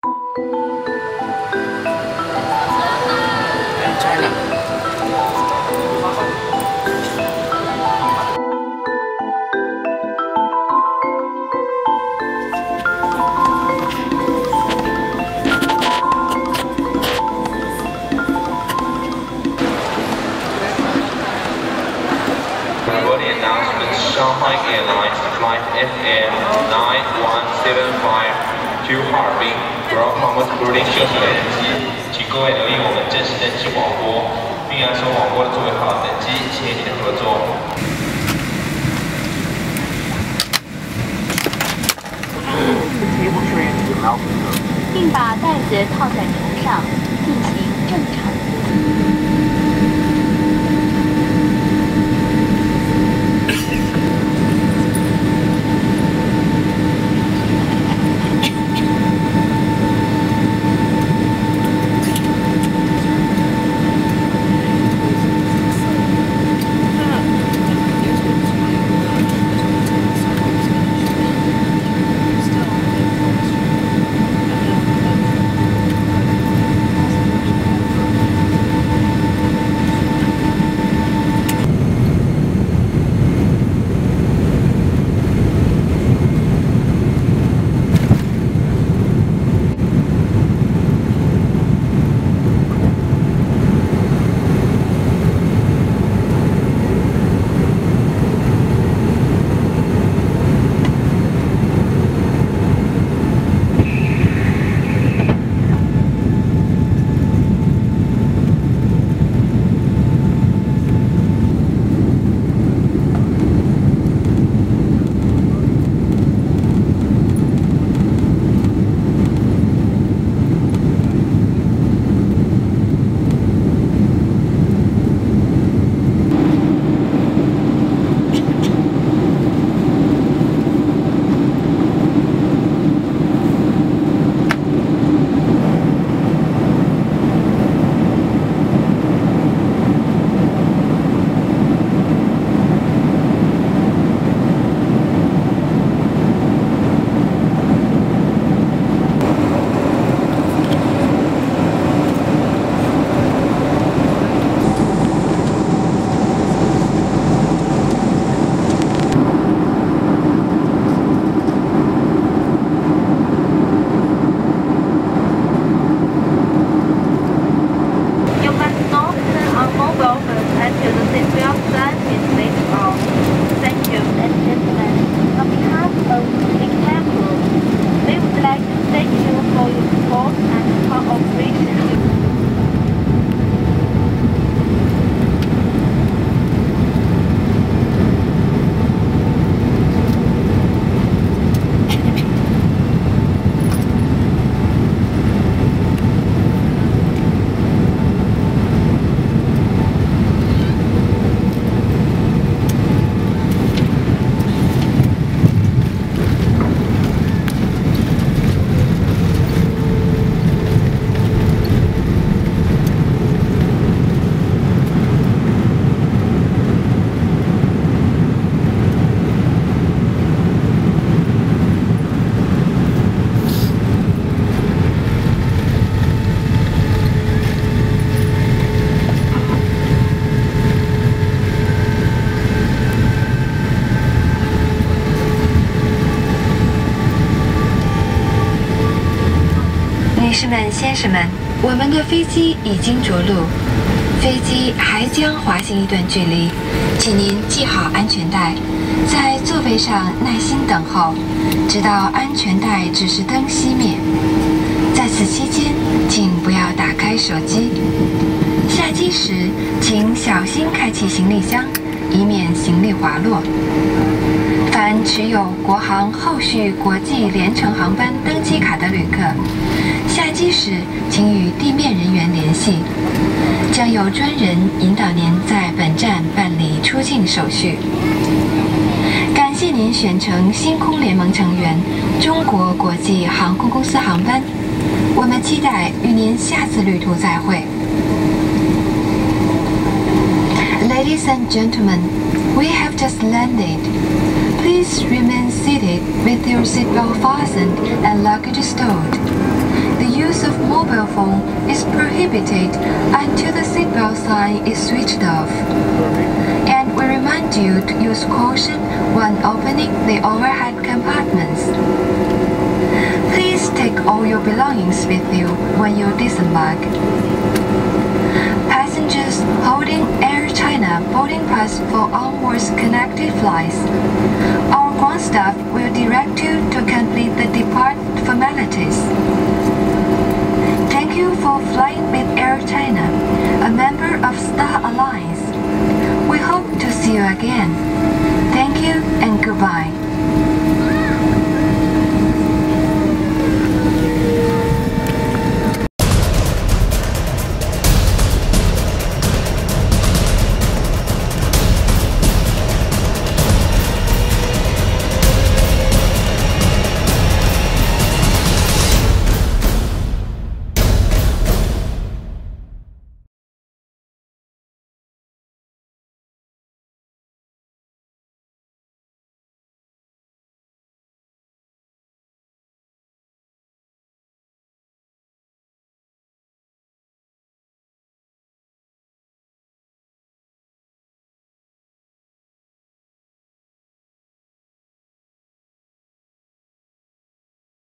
Shanghai Airlines Flight FM 9175 to Harbin, welcome with boarding shuttle 请各位留意我们正式登机广播，并要求广播的座位号登机，谢谢您的合作。 并把袋子套在头上，进行正常呼吸。 女士们、先生们，我们的飞机已经着陆，飞机还将滑行一段距离，请您系好安全带，在座位上耐心等候，直到安全带指示灯熄灭。在此期间，请不要打开手机。下机时，请小心开启行李箱，以免行李滑落。凡持有国航后续国际联程航班登机卡的旅客，下机时请与地面人员联系，将有专人引导您在本站办理出境手续。感谢您选乘星空联盟成员中国国际航空公司航班，我们期待与您下次旅途再会。Ladies and gentlemen, we have just landed. Please remain seated with your seatbelt fastened and luggage stowed. phone is prohibited until the seatbelt sign is switched off. And we remind you to use caution when opening the overhead compartments. Please take all your belongings with you when you disembark. Passengers holding Air China boarding pass for onwards connected flights, our ground staff will direct you to complete the depart formalities. Thank you for flying with Air China, a member of Star Alliance. We hope to see you again. Thank you and goodbye.